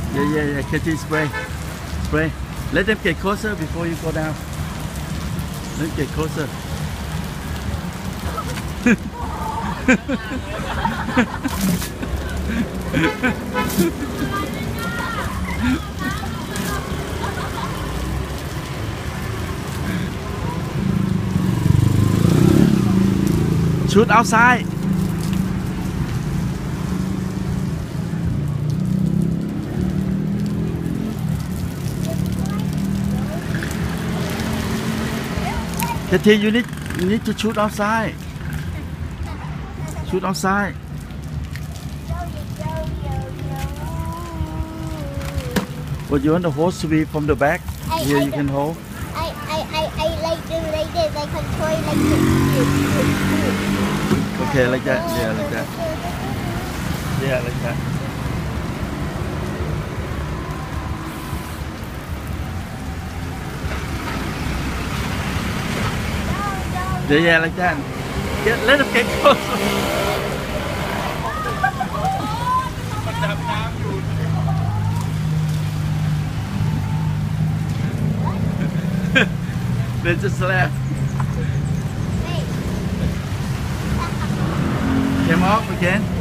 Yeah. Katie, spray. Spray. Let them get closer before you go down. Let them get closer. Shoot outside. Katie, you need to shoot outside. Shoot outside. What you want the hose to be from the back? Here you can hold. I like this. I control like this. Okay, like that. Yeah, like that. Yeah, like that. Yeah, like that. Let them get closer. They just left. Came off again.